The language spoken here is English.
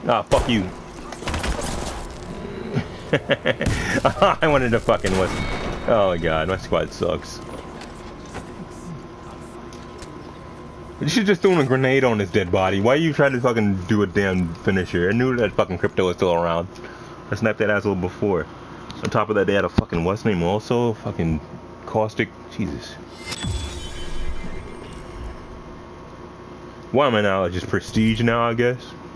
Ah, fuck you. I wanted to fucking was. Oh my god, my squad sucks. You should just throw a grenade on his dead body. Why are you trying to fucking do a damn finisher? I knew that fucking crypto was still around. I sniped that asshole before. On top of that, they had a fucking what's name also? Fucking caustic. Jesus. Why am I now? Just prestige now, I guess?